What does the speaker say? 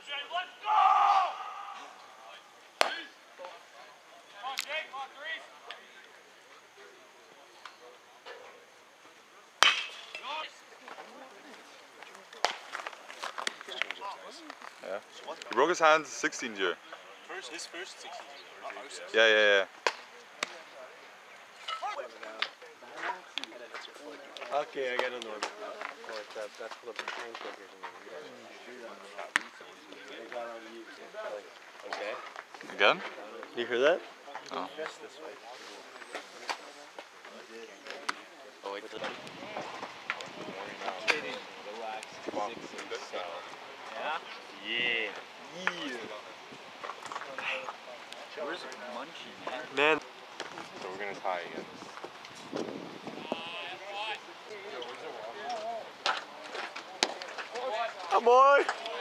Yeah. He broke his hand 16th year. His first 16th year. Yeah. Okay, I got another one. That's for the pancakers and okay. Again? You hear that? Oh. Oh, wait. Yeah. Where's Munchie, man? So we're gonna tie again. Come on!